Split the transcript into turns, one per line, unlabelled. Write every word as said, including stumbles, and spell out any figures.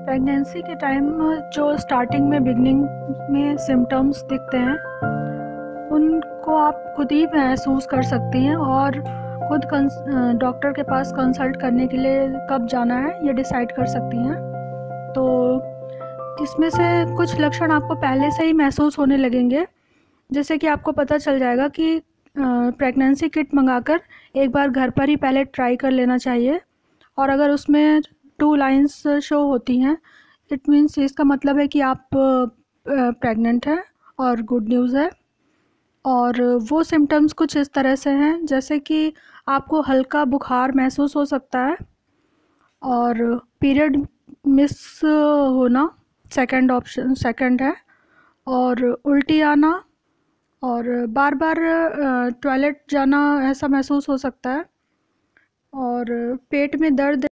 Pregnancy के time जो starting में बिगनिंग में सिम्टम्स दिखते हैं उनको आप खुद ही महसूस कर सकती हैं और खुद डॉक्टर के पास कंसल्ट करने के लिए कब जाना है ये डिसाइड कर सकती हैं। तो इसमें से कुछ लक्षण आपको पहले से ही महसूस होने लगेंगे, जैसे कि आपको पता चल जाएगा कि प्रेगनेंसी किट मंगाकर एक बार घर पर ही पहले ट्राई कर लेना चाहिए। और अगर उसमें टू लाइंस शो होती हैं, इट मीन्स इसका मतलब है कि आप प्रेग्नेंट हैं और गुड न्यूज़ है। और वो सिम्टम्स कुछ इस तरह से हैं, जैसे कि आपको हल्का बुखार महसूस हो सकता है और पीरियड मिस होना सेकंड ऑप्शन सेकंड है, और उल्टी आना और बार बार टॉयलेट जाना ऐसा महसूस हो सकता है, और पेट में दर्द